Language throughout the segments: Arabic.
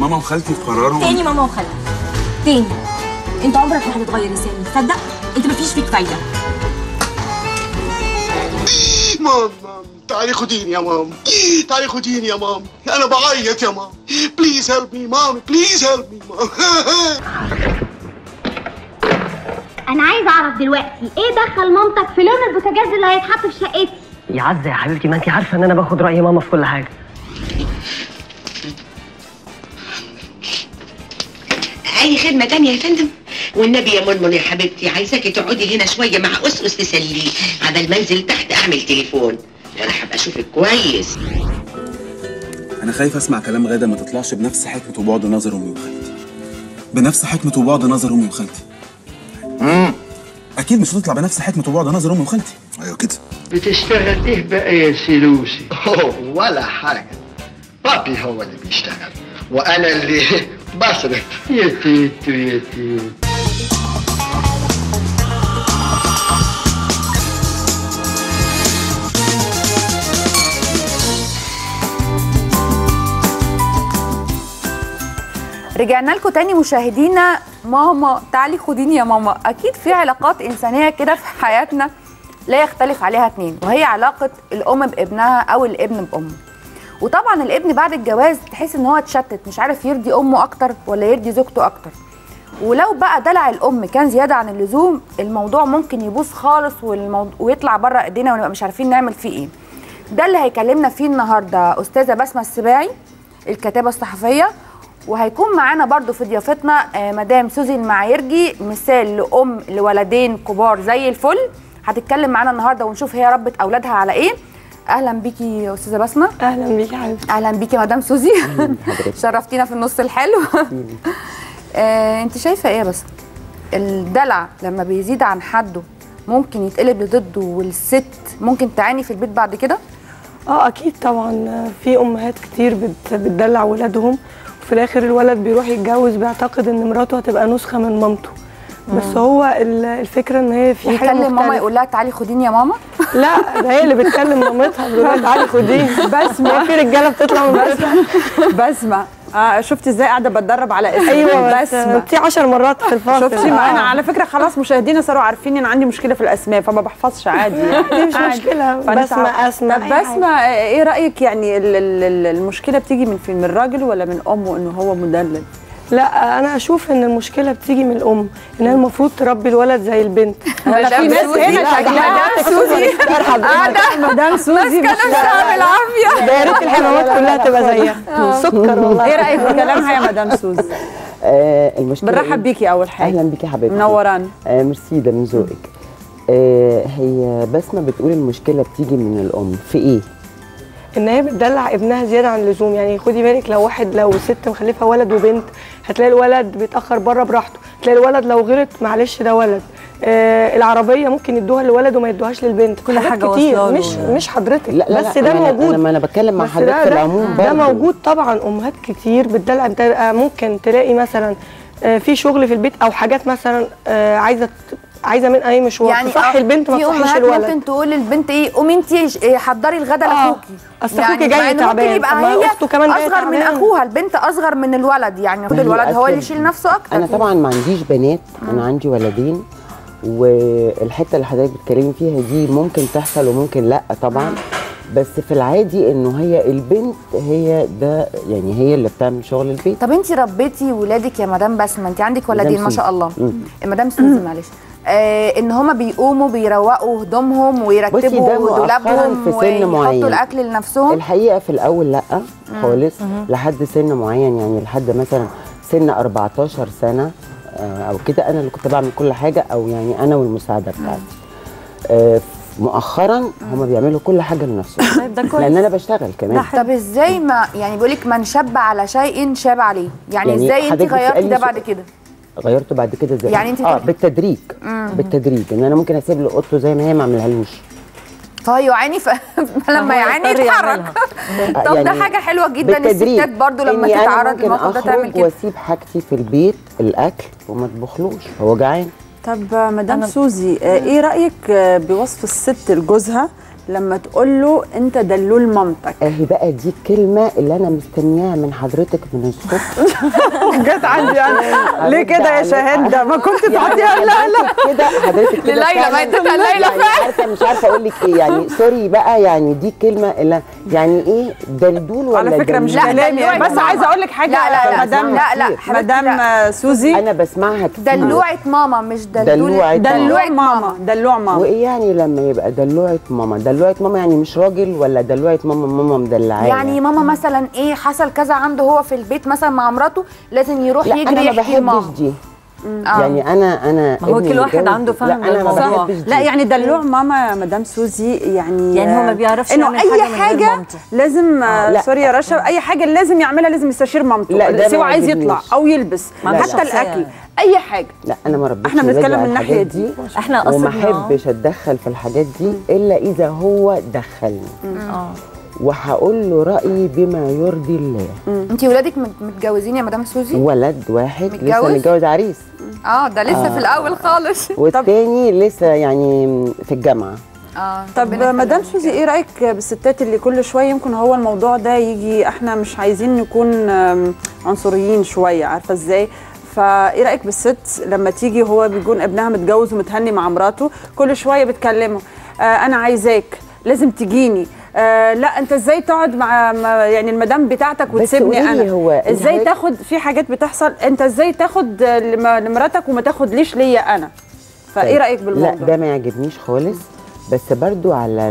ماما وخالتي قرروا تاني ماما وخالتي تاني. انت عمرك ما هتتغير يا سامي، تصدق؟ انت مفيش فيك فايده. مام تعالي خديني يا مام، تعالي خديني يا مام، انا بعيط يا مام. بليز هيلب مي مام، بليز هيلب مي مام. انا عايزه اعرف دلوقتي ايه دخل مامتك في لون البوتاجاز اللي هيتحط في شقتي؟ يا عزه يا حبيبتي، ما انت عارفه ان انا باخد راي ماما في كل حاجه. اي خدمه تانية يا فندم؟ والنبي يا منمن يا حبيبتي، عايزاكي تقعدي هنا شويه مع اسقس تسليه، عبال ما انزل تحت اعمل تليفون، انا هبقى اشوفك كويس. انا خايف اسمع كلام غاده ما تطلعش بنفس حكمه وبعد نظر امي وخالتي. بنفس حكمه وبعد نظر امي وخالتي. اكيد مش هتطلع بنفس حكمه وبعد نظر امي وخالتي. ايوه كده. بتشتغل ايه بقى يا سيلوسي؟ ولا حاجه، بابي هو اللي بيشتغل وانا اللي بصرف. يا تيتو يا تيتو. رجعنا لكم تاني مشاهدينا. ماما تعالي خديني يا ماما. اكيد في علاقات انسانيه كده في حياتنا لا يختلف عليها اتنين، وهي علاقه الام بابنها او الابن بامه. وطبعا الابن بعد الجواز تحس ان هو اتشتت، مش عارف يرضي امه اكتر ولا يرضي زوجته اكتر. ولو بقى دلع الام كان زياده عن اللزوم، الموضوع ممكن يبوظ خالص ويطلع بره ايدينا ونبقى مش عارفين نعمل فيه ايه. ده اللي هيكلمنا فيه النهارده استاذه بسمه السباعي، الكاتبه الصحفيه، وهيكون معانا برضو في ضيافتنا مدام سوزي المعيرجي، مثال لأم لولدين كبار زي الفل. هتتكلم معانا النهارده ونشوف هي ربت اولادها على ايه. اهلا بيكي يا استاذه بسمه. اهلا بيكي يا حبيبتي. اهلا بيكي يا مدام سوزي. شرفتينا في النص الحلو. انت شايفه ايه بس الدلع لما بيزيد عن حده ممكن يتقلب لضده، والست ممكن تعاني في البيت بعد كده؟ اكيد طبعا. في امهات كتير بتدلع ولادهم، وفي الاخر الولد بيروح يتجوز بيعتقد ان مراته هتبقى نسخه من مامته. بس هو الفكره ان هي في حاجه يكلم ماما يقول لها تعالي خديني يا ماما. لا، ده هي اللي بتكلم مامتها بتقول لها تعالي خديني. بسمه في رجاله بتطلع من بسمه. شفتي ازاي قاعده بتدرب على اسمي؟ ايوه بس في 10 مرات في الفصل. شفتي؟ ما انا على فكره خلاص مشاهدينا صاروا عارفين ان عندي مشكله في الاسماء، فما بحفظش عادي يعني. مش مشكله. بسمه اسماء. طب بسمه، ايه رايك يعني المشكله بتيجي من الراجل ولا من امه انه هو مدلل؟ لا، انا اشوف ان المشكله بتيجي من الام، ان هي المفروض تربي الولد زي البنت. في ناس هنا شكلها سوزي قاعده مدام سوزي ماسكه نفسها بالعافيه. ده يا ريت الحمامات كلها تبقى زيها. سكر والله. ايه رايك في كلامها يا مدام سوزي؟ المشكله بنرحب بيكي اول حاجه. اهلا بيكي حبيبتي، منوراني. ميرسي، ده من ذوقك. هي بسمه بتقول المشكله بتيجي من الام في ايه؟ ان هي بتدلع ابنها زياده عن اللزوم. يعني خدي بالك، لو ست مخلفه ولد وبنت هتلاقي الولد بيتاخر بره براحته، تلاقي الولد لو غلط معلش ده ولد. العربيه ممكن يدوها للولد وما يدوهاش للبنت. كل حاجه كتير مش حضرتك. لا بس ده موجود. انا بتكلم مع حضرتك في العموم. ده موجود طبعا. امهات كتير بتدلع. بتبقى ممكن تلاقي مثلا في شغل في البيت او حاجات مثلا عايزه من اي مشوار، يعني تصحي البنت ما تصحيش الولد. ممكن تقول للبنت ايه، قومي انت حضري الغدا لاخوكي. اصل اخوكي جاي تعبان. ممكن يبقى هي اصغر من اخوها، البنت اصغر من الولد، يعني الولد هو اللي يشيل نفسه اكتر. انا طبعا ما عنديش بنات، انا عندي ولدين، والحته اللي حضرتك بتتكلمي فيها دي ممكن تحصل وممكن لا طبعا. بس في العادي انه هي البنت هي ده، يعني هي اللي بتعمل شغل البيت. طب انت ربيتي ولادك يا مدام بسمه؟ انت عندك ولدين ما شاء الله. مدام سوزي معلش. ان هما بيقوموا بيروقوا هدومهم ويرتبوا دولابهم ويحطوا الاكل لنفسهم. الحقيقه في الاول لا خالص، لحد سن معين، يعني لحد مثلا سن 14 سنه او كده انا اللي كنت بعمل كل حاجه، او يعني انا والمساعده بتاعتي. مؤخرا هما بيعملوا كل حاجه لنفسهم. لان انا بشتغل كمان. طب ازاي ما يعني بيقول لك من شب على شيء شاب عليه، يعني ازاي انت غيرتي ده بعد كده؟ غيرته بعد كده ازاي؟ يعني انت بالتدريج. بالتدريج، ان انا ممكن اسيب له اوضته زي ما هي ما اعملهالوش، فهو يعاني فلما يعاني يتحرك. طب يعني ده حاجه حلوه جدا للستات برضو لما تتعرض للموقف ده تعمل كده. واسيب حاجتي في البيت، الاكل، وما اطبخلوش هو جعان. طب مدام سوزي، ايه رايك بوصف الست لجوزها لما تقول له انت دلول مامتك؟ اهي بقى دي الكلمه اللي انا مستنياها من حضرتك من الصبح. جت عندي انا. ليه كده يا شاهد؟ ما كنت تحطيها لا كده حضرتك كده لليلى، ما اديتها لليلى فعلا. عارفه مش عارفه اقول لك ايه يعني، سوري بقى يعني دي الكلمه اللي يعني ايه دلدول ولا على فكره مش كلامي، بس عايزه اقول لك حاجه. لا مدام سوزي انا بسمعها كتير. دلوعه ماما مش دلوعه ماما. دلوع ماما. وايه يعني لما يبقى دلوعه ماما؟ دلوعه ماما يعني مش راجل، ولا دلوعه ماما مدلعاه؟ يعني ماما مثلا ايه حصل كذا عنده هو في البيت مثلا مع مراته، لازم يروح يجري يحكي لماما. لا انا ما بحبش دي. يعني انا ما هو كل واحد عنده فهم. لا انا ما بحبش دي. لا يعني دلوع ماما يا مدام سوزي يعني هو ما بيعرفش انه يعمل اي حاجه لازم سوري يا رشا، اي حاجه لازم يعملها لازم يستشير مامته، سواء عايز يطلع او يلبس حتى الاكل اي حاجه. لا انا ما ربيتش احنا بنتكلم من الناحيه دي. احنا وما احبش اتدخل في الحاجات دي الا اذا هو دخلني. وهقول له رايي بما يرضي الله. انتي ولادك متجوزين يا مدام سوزي؟ ولد واحد لسه متجوز عريس. ده لسه في الاول خالص. والتاني لسه يعني في الجامعه. طب مدام سوزي ايه رايك بالستات اللي كل شويه يمكن هو الموضوع ده يجي، احنا مش عايزين نكون عنصريين شويه، عارفه ازاي؟ فايه رايك بالست لما تيجي هو بيكون ابنها متجوز ومتهني مع مراته، كل شويه بتكلمه انا عايزاك لازم تجيني، لا انت ازاي تقعد مع يعني المدام بتاعتك وتسيبني انا؟ هو ازاي تاخد في حاجات بتحصل، انت ازاي تاخد لمراتك وما تاخدليش ليا انا؟ فايه رايك بالموضوع؟ لا ده ما يعجبنيش خالص، بس برضو على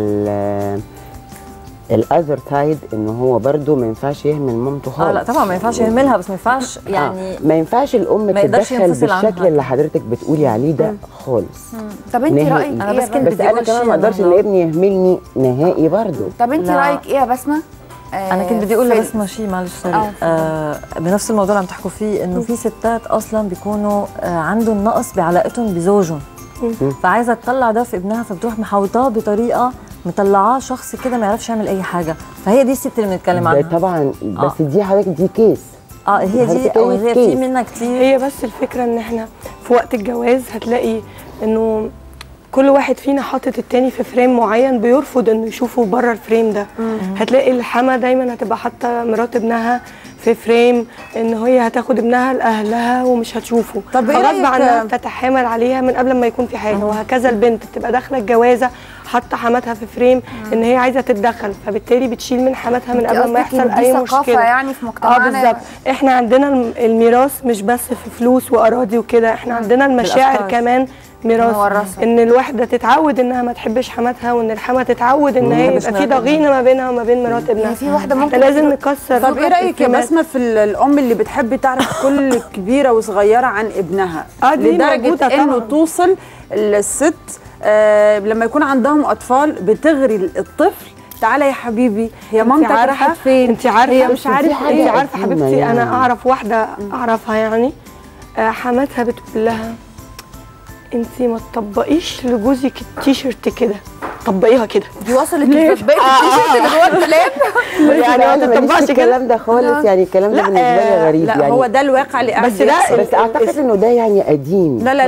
الاذر سايد انه هو برضو ما ينفعش يهمل مامته خالص. لا طبعا ما ينفعش يهملها، بس ما ينفعش يعني ما ينفعش الام تتدخل بالشكل اللي حضرتك بتقولي عليه ده خالص. طب انت رايك ايه؟ انا بس انا كمان ما اقدرش ان ابني يهملني نهائي برضو. طب انت رايك ايه يا بسمه؟ انا كنت بدي اقول لبسمه شيء معلش سوري. بنفس الموضوع اللي عم تحكوا فيه، انه في ستات اصلا بيكونوا عندهم نقص بعلاقتهم بزوجهم، فعايزه تطلع ده في ابنها، فبتروح محوطاه بطريقه مطلعاه شخص كده ما يعرفش يعمل اي حاجه، فهي دي الست اللي بنتكلم عنها. طبعا بس دي حضرتك دي كيس. هي دي او هي في منها كتير. هي بس الفكره ان احنا في وقت الجواز هتلاقي انه كل واحد فينا حاطط التاني في فريم معين، بيرفض انه يشوفه بره الفريم ده. هتلاقي الحما دايما هتبقى حاطه مرات ابنها في فريم ان هي هتاخد ابنها لاهلها ومش هتشوفه، طب غصب عنها تتحامل عليها من قبل ما يكون في حاجه. وهكذا البنت بتبقى داخله الجوازه حاطه حماتها في فريم ان هي عايزه تتدخل، فبالتالي بتشيل من حماتها من قبل ما يحصل اي مشكله. يعني في مجتمعنا بالظبط. احنا عندنا الميراث مش بس في فلوس واراضي وكده، احنا عندنا المشاعر كمان ميراث، ان الواحده تتعود انها ما تحبش حماتها، وان الحما تتعود ان هي يبقى في ضغينه ما بينها وما بين مرات ابنها. في واحده ممكن لازم نكسر. طب ايه رايك يا بسمه في الام اللي بتحب تعرف كل كبيره وصغيره عن ابنها لدرجه انه توصل الست لما يكون عندهم اطفال بتغري الطفل تعالى يا حبيبي هي مامتك راحت فين؟ انت عارفه هي مش عارفه ايه. عارفه حبيبتي يعني. انا اعرف واحده اعرفها يعني حماتها بتقول لها انتي ما تطبقيش لجوزك التيشيرت كده، طبقيها كده. دي وصلت تطبقي التيشيرت اللي جوه الكلام. يعني ما تطبقش الكلام ده خالص، يعني الكلام ده بالنسبه لي غريب. لا يعني هو ده الواقع اللي بس اعتقد انه ده يعني قديم. لا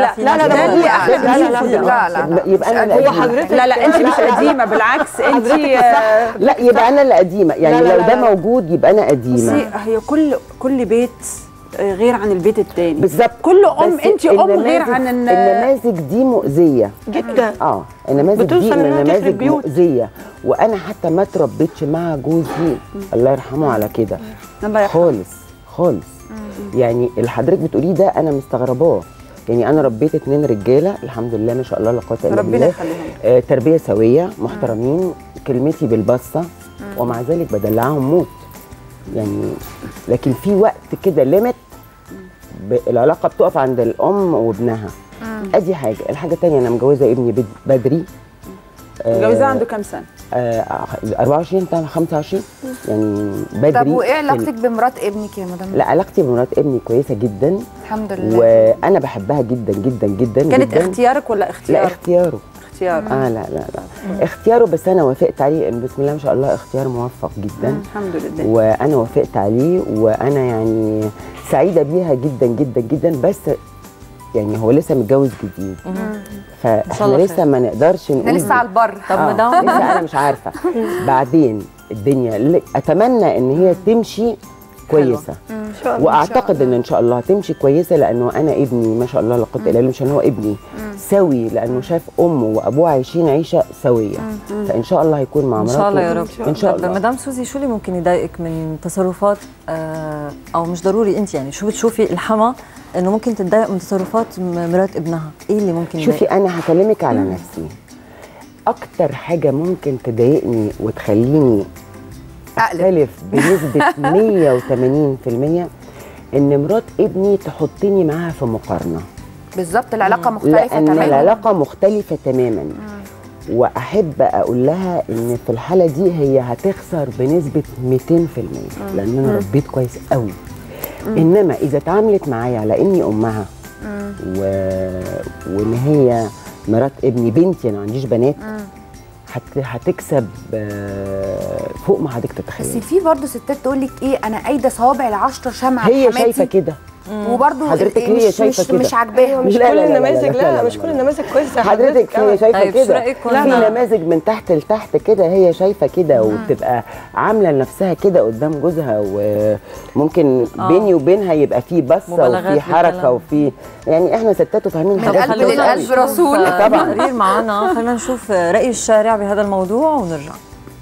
يبقى انا هو حضرتك لا انت مش قديمه، بالعكس انت لا يبقى انا اللي قديمه يعني. لو ده موجود يبقى انا قديمه. هي كل بيت غير عن البيت التاني بالظبط. كل انت غير عن النماذج دي مؤذيه جدا. النماذج دي نماذج مؤذيه، وانا حتى ما تربيتش مع جوزي الله يرحمه على كده خالص. يعني اللي حضرتك بتقوليه ده انا مستغرباه. يعني انا ربيت 2 رجاله الحمد لله ما شاء الله لا قوه الا بالله، ربنا يخليهم، تربيه سويه محترمين، كلمتي بالبصه، ومع ذلك بدلعهم موت يعني. لكن في وقت كده ليميت العلاقه بتقف عند الام وابنها. ادي حاجه. الحاجه الثانيه انا مجوزه ابني بدري. مجوزاه عنده كام سنه؟ 24 25 يعني بدري. طب وايه علاقتك بمرات ابنك يا مدام؟ لا علاقتي بمرات ابني كويسه جدا الحمد لله، وانا بحبها جدا جدا جدا. كانت جداً. اختيارك ولا اختيار؟ لا اختياره. لا اختياره، بس انا وافقت عليه. بسم الله ما شاء الله اختيار موفق جدا الحمد لله، وانا وافقت عليه، وانا يعني سعيده بيها جدا جدا جدا. بس يعني هو لسه متجوز جديد فاحنا لسه ما نقدرش نقول لسه على البر. طب مدام لسه انا مش عارفه بعدين الدنيا اتمنى ان هي تمشي كويسه واعتقد ان شاء الله هتمشي كويسه لانه انا ابني ما شاء الله لا قوه الا بالله مش هو ابني سوي لانه شاف امه وابوه عايشين عيشه سويه فان شاء الله هيكون مع مراته ان شاء الله يا رب. ان شاء الله. مدام سوزي شو اللي ممكن يضايقك من تصرفات او مش ضروري انت يعني شو بتشوفي الحما انه ممكن تتضايق من تصرفات مرات ابنها؟ ايه اللي ممكن يضايقك؟ شوفي انا هكلمك على نفسي اكتر حاجه ممكن تضايقني وتخليني اختلف بنسبه 180% ان مرات ابني تحطني معاها في مقارنه. بالظبط العلاقه مختلفه تماما. لان العلاقه مختلفه تماما واحب اقول لها ان في الحاله دي هي هتخسر بنسبه 200% لان انا ربيت كويس قوي. انما اذا اتعاملت معايا على اني امها وان هي مرات ابني بنتي انا ما عنديش بنات هتكسب فوق ما حضرتك تتخيلي. بس في برضه ستات تقول لك ايه انا قايده صوابع ال10 شمعه هي شايفه كده وبرضه حضرتك هي شايفه كده مش عاجباها. مش كل النماذج لا مش كل النماذج كويسه حضرتك هي شايفه كده. لا في نماذج من تحت لتحت كده هي شايفه كده وبتبقى عامله لنفسها كده قدام جوزها وممكن بيني وبينها يبقى في بصه وفي حركه وفي يعني احنا ستات وفاهمين من القلب للقلب رسول. طبعا تقرير معانا خلينا نشوف راي الشارع بهذا الموضوع ونرجع.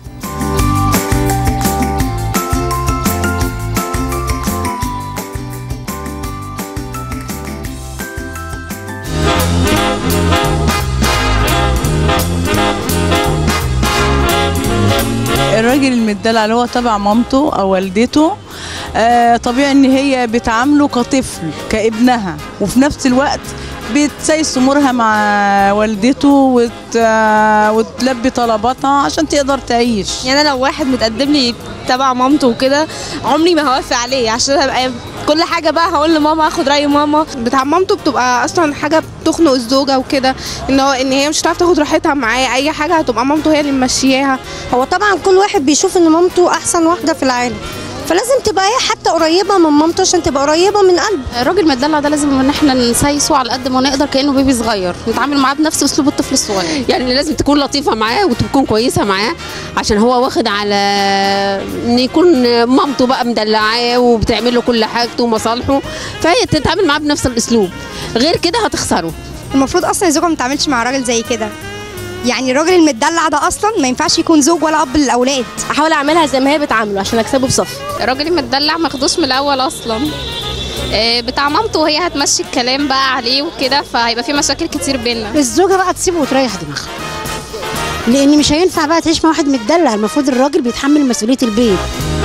الراجل المدلع اللي هو تبع مامته او والدته طبيعي ان هي بتعامله كطفل كابنها وفي نفس الوقت بتسيس امورها مع والدته وتلبي طلباتها عشان تقدر تعيش. يعني انا لو واحد متقدم لي تبع مامته وكده عمري ما هوافق عليه عشان هبقى كل حاجه بقى هقول لماما اخد راي ماما. بتاع مامته بتبقى اصلا حاجه بتخنق الزوجه وكده ان هي مش هتعرف تاخد راحتها معاه اي حاجه هتبقى مامته هي اللي ممشياها. هو طبعا كل واحد بيشوف ان مامته احسن واحده في العالم فلازم تبقى هي حتى قريبه من مامته عشان تبقى قريبه من قلب. الراجل المدلع ده لازم ان احنا نسايسه على قد ما نقدر كانه بيبي صغير نتعامل معاه بنفس اسلوب الطفل الصغير. يعني لازم تكون لطيفه معاه وتكون كويسه معاه عشان هو واخد على ان يكون مامته بقى مدلعاه وبتعمل له كل حاجته ومصالحه فهي تتعامل معاه بنفس الاسلوب غير كده هتخسره. المفروض اصلا الزوجه ما تتعاملش مع راجل زي كده. يعني الراجل المدلع ده اصلا ما ينفعش يكون زوج ولا اب للاولاد. احاول اعملها زي ما هي بتعامله عشان اكسبه بصفي. الراجل المدلع ما ياخدوش من الاول اصلا بتاع مامته وهي هتمشي الكلام بقى عليه وكده فهيبقى في مشاكل كتير بينا. الزوجه بقى تسيبه وتريح دماغها لان مش هينفع بقى تعيش مع واحد متدلع. المفروض الراجل بيتحمل مسؤوليه البيت.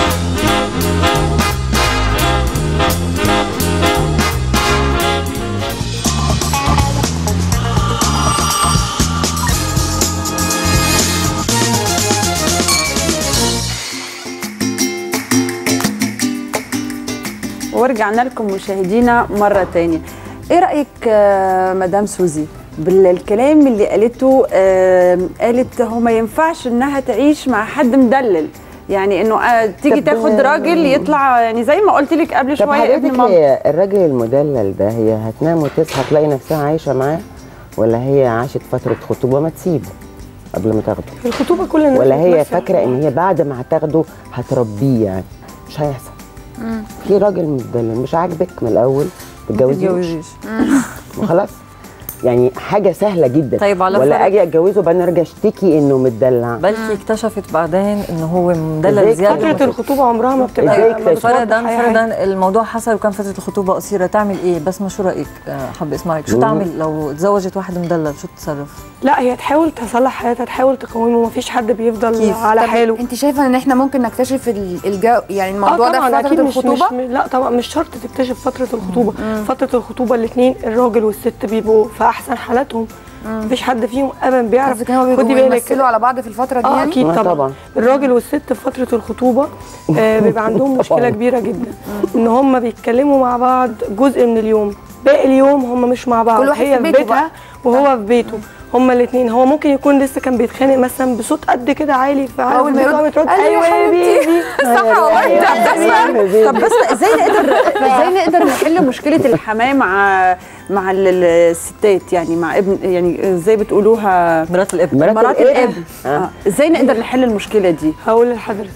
ورجعنا لكم مشاهدينا مرة تانية. ايه رأيك مدام سوزي بالكلام اللي قالته؟ قالت هو ما ينفعش انها تعيش مع حد مدلل يعني انه تيجي تاخد راجل يطلع يعني زي ما قلت لك قبل شويه ابن مامتك. هي الراجل المدلل ده هي هتنام وتصحى تلاقي نفسها عايشه معاه ولا هي عاشت فتره خطوبه ما تسيبه قبل ما تاخده؟ الخطوبه كل الناس ولا هي فاكره ان هي بعد ما هتاخده هتربيه؟ يعني مش هيحصل. في راجل مدلل مش عاجبك من الاول تتجوزيش وخلاص. يعني حاجه سهله جدا. طيب على ولا اجي اتجوزه وبعدين ارجع اشتكي انه متدلع. بلكي اكتشفت بعدين انه هو مدلل زياده. فتره الخطوبه عمرها ما بتبقى فرضا الموضوع حصل وكان فتره الخطوبه قصيره تعمل ايه؟ بس ما شو رايك؟ حابه اسمعك شو تعمل لو تزوجت واحد مدلل شو تتصرف؟ لا هي تحاول تصلح حياتها تحاول تقومه ما فيش حد بيفضل على حاله. انت شايفه ان احنا ممكن نكتشف يعني الموضوع ده في فتره الخطوبه؟ لا طبعا مش شرط تكتشف فتره الخطوبه. فتره الخطوبه الاثنين الراجل والست بيبقوا في احسن حالاتهم. مفيش حد فيهم ابدا بيعرف. خدي بالك بيمثلوا على بعض في الفتره دي يعني؟ اكيد طبعا. الراجل والست في فتره الخطوبه بيبقى عندهم مشكله كبيره جدا ان هم بيتكلموا مع بعض جزء من اليوم باقي اليوم هم مش مع بعض. كل واحد هي في بيتها وهو في بيته. هما الاثنين هو ممكن يكون لسه كان بيتخانق مثلا بصوت قد كده عالي فعارف بترد ايوه يا بيبي صح والله. طب بس ازاي نقدر نحل مشكله الحماه مع الستات، يعني مع ابن، يعني ازاي بتقولوها؟ مرات الابن. مرات الابن. ازاي نقدر نحل المشكله دي؟ هقول لحضرتك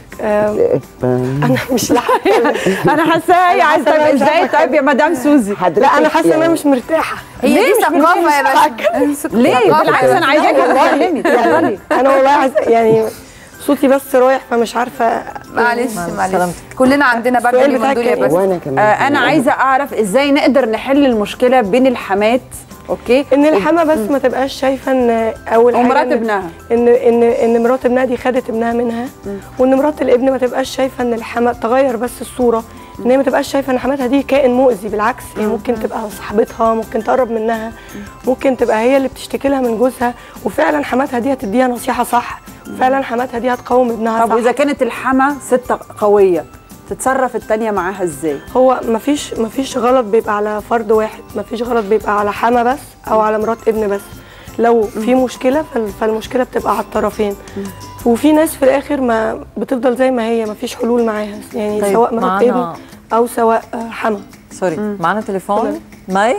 انا مش انا حاساها هي عايزه. طيب ازاي؟ طيب يا مدام سوزي. لا انا حاسه ان انا مش مرتاحه. هي دي ثقافه يا باشا. ليه؟ بالعكس انا عايزاكي تتكلمي. انا والله عايزه يعني صوتي بس رايح فمش عارفه. معلش كلنا عندنا برد اليومين دول يا باشا. وانا كمان انا عايزه اعرف ازاي نقدر نحل المشكله بين الحمات. اوكي، ان الحما بس ما تبقاش شايفه ان اول حاجه مرات ابنها ان مرات ابنها دي خدت ابنها منها، وان مرات الابن ما تبقاش شايفه ان الحما تغير بس الصوره، ان هي ما تبقاش شايفه ان حماتها دي كائن مؤذي. بالعكس هي ممكن تبقى صاحبتها، ممكن تقرب منها، ممكن تبقى هي اللي بتشتكي لها من جوزها، وفعلا حماتها دي هتديها نصيحه صح، وفعلا حماتها دي هتقوم ابنها. طب واذا كانت الحما ست قويه تتصرف التانية معاها ازاي؟ هو مفيش غلط بيبقى على فرد واحد، مفيش غلط بيبقى على حما بس او على مرات ابن بس. لو في مشكله فالمشكله بتبقى على الطرفين، وفي ناس في الاخر ما بتفضل زي ما هي، مفيش حلول معاها، يعني طيب سواء مرات ابن او سواء حما. سوري معانا تليفون. مي،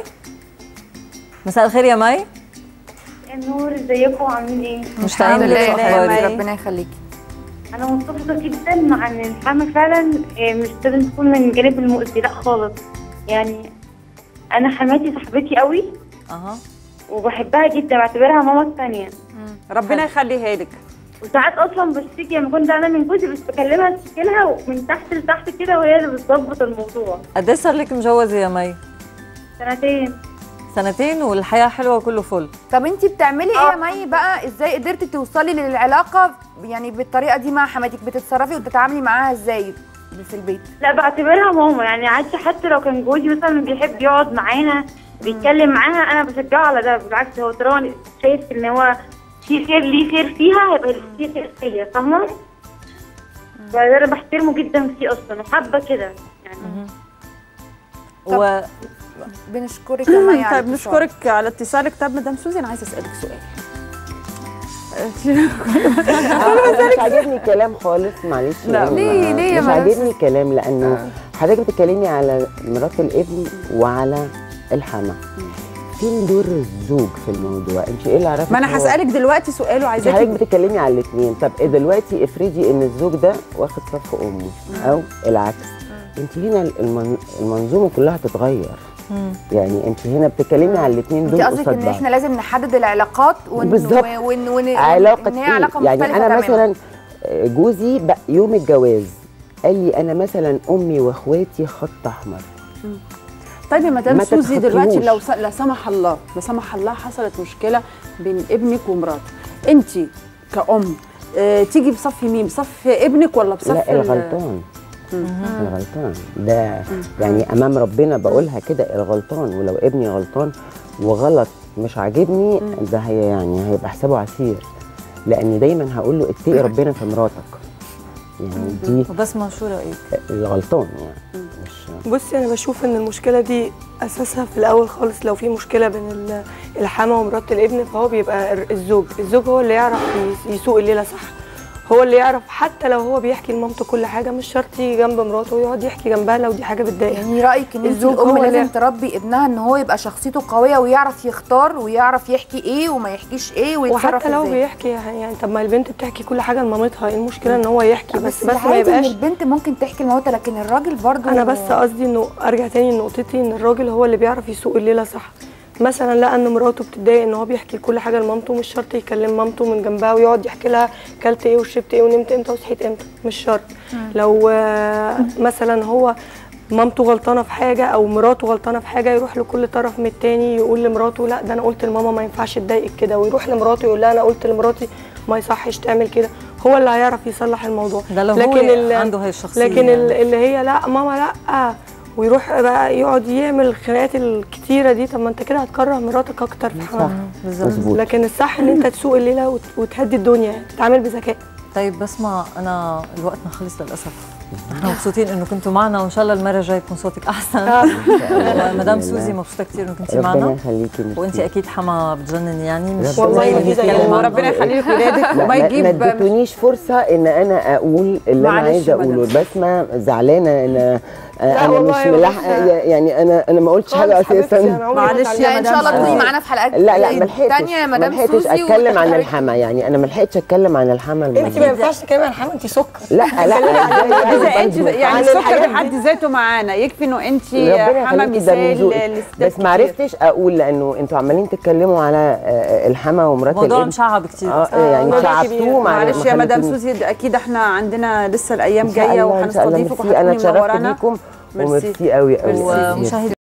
مساء الخير يا مي. النور، ازيكم عاملين ايه؟ مشتاقين لك. ربنا يخليكي. انا متفقه جدا مع ان الحما فعلا مش لازم تكون من الجانب المؤذي، لا خالص. يعني انا حماتي صاحبتي قوي وبحبها جدا، بعتبرها ماما الثانيه. ربنا يخليها لك. وساعات اصلا بشتكي لما كنت انا من جوزي، بس بكلمها اشتكي لها ومن تحت لتحت كده، وهي اللي بتظبط الموضوع. قد ايه صار لك مجوزه يا مي؟ 2 سنتين والحياه حلوه وكله فل. طب انت بتعملي ايه يا مي بقى؟ ازاي قدرتي توصلي للعلاقه يعني بالطريقه دي مع حماتك؟ بتتصرفي وتتعاملي معاها ازاي في البيت؟ لا بعتبرها ماما، يعني عادي. حتى لو كان جوزي مثلا بيحب يقعد معانا بيتكلم معاها، انا بشجعه على ده. بالعكس هو طالما شايف ان هو في خير ليه خير فيها، هيبقى في خير فيا، فاهمه؟ فده انا بحترمه جدا فيه اصلا وحابه كده يعني. بنشكرك يا مي. طيب بنشكرك على اتصالك. طب مدام سوزي انا عايزه اسالك سؤال. مش عاجبني الكلام خالص، معلش. لا ليه يا مش عاجبني الكلام، لانه حضرتك بتتكلمي على مرات الابن وعلى الحما. فين دور الزوج في الموضوع؟ انت ايه اللي عرفك؟ ما انا هسالك دلوقتي سؤال وعايزاكي. حضرتك بتتكلمي على الاثنين. طب إيه دلوقتي افرضي ان الزوج ده واخد صف امه او العكس، انت هنا المنظومه كلها تتغير. يعني انت هنا بتتكلمي على الاثنين دول. انت قصدك ان احنا لازم نحدد العلاقات بالظبط. علاقه ايه؟ علاقه يعني مختلفه انا تماما. مثلا جوزي يوم الجواز قال لي انا مثلا امي واخواتي خط احمر. طيب يا مدام سوزي دلوقتي لو لا سمح الله حصلت مشكله بين ابنك ومراته، انت كأم تيجي بصف مين؟ بصف ابنك ولا بصف؟ لا الغلطان. الغلطان ده يعني امام ربنا بقولها كده، الغلطان. ولو ابني غلطان وغلط مش عاجبني، ده هي يعني هيبقى حسابه عسير، لاني دايما هقول له اتقي ربنا في مراتك. يعني دي وبس شو رايك؟ الغلطان يعني مش. بصي انا بشوف ان المشكله دي اساسها في الاول خالص، لو في مشكله بين الحما ومرات الابن، فهو بيبقى الزوج هو اللي يعرف يسوق الليله صح، هو اللي يعرف. حتى لو هو بيحكي لمامته كل حاجه، مش شرط يجي جنب مراته ويقعد يحكي جنبها لو دي حاجه بتضايق. يعني رايك ان الام لازم تربي ابنها ان هو يبقى شخصيته قويه ويعرف يختار ويعرف يحكي ايه وما يحكيش ايه ويتصرف وحتى لو بيحكي يعني طب ما البنت بتحكي كل حاجه لمامتها، ايه المشكله ان هو يحكي؟ بس ما يبقاش البنت ممكن تحكي لمامتها، لكن الراجل برضو. انا بس قصدي انه ارجع تاني لنقطتي ان الراجل هو اللي بيعرف يسوق الليله صح. مثلا لقى ان مراته بتتضايق ان هو بيحكي كل حاجه لمامته، مش شرط يكلم مامته من جنبها ويقعد يحكي لها كلت ايه وشربت ايه ونمت امتى وصحيت امتى، مش شرط. لو مثلا هو مامته غلطانه في حاجه او مراته غلطانه في حاجه، يروح لكل طرف من التاني يقول لمراته لا ده انا قلت لماما ما ينفعش تضايقك كده، ويروح لمراته يقول لها انا قلت لمراتي ما يصحش تعمل كده. هو اللي هيعرف يصلح الموضوع. ده لو هو عنده هي الشخصيه. لكن اللي هي لا ماما لا، ويروح بقى يقعد يعمل الخناقات الكتيره دي، طب ما انت كده هتكره مراتك اكتر في حماتك. لكن الصح ان انت تسوق الليله وتهدي الدنيا، تتعامل بذكاء. طيب بسمع، انا الوقتنا خلص للاسف. احنا مبسوطين انه كنتوا معنا، وان شاء الله المره الجايه يكون صوتك احسن. مدام سوزي مبسوطه كثير انه كنتي معنا. ربنا يخليكي. وانت اكيد حما بتجنن يعني، مش والله ربنا يخلي لك ولادك وما يجيب. ما اديتونيش فرصه ان انا اقول اللي انا عايزه اقوله. بسمه زعلانه ان لا انا والله مش يا ملاحقه بس- يعني انا ما قلتش حاجه اساسا. معلش لا ان شاء الله تكوني معانا في حلقات لا ما لحقتش تانية يا ما مدام لحقتش سوزي اتكلم عن وتحرك. الحما، يعني انا ما لحقتش اتكلم عن الحما انت ما ينفعش تتكلمي عن الحما، انت سكر. لا اذا انت يعني عن السكر الحاجات بحد ذاته معانا يكفي انه انت ربنا حما يخليكي، ده من مثال ذوقك. لستات بس ما عرفتش اقول لانه انتوا عمالين تتكلموا على الحما ومرات موضوع الابن. مشعب كتير. يعني موضوع شعبتوه كبير. معلش يا مدام خليتوني- سوزي اكيد احنا عندنا لسه الايام إن شاء جايه الله، إن شاء الله. وهنستضيفك ميرسي، انا وهتكوني اتشرفت منورانا. بيكم ميرسي. وميرسي قوي قوي. ميرسي. ومشاهدينا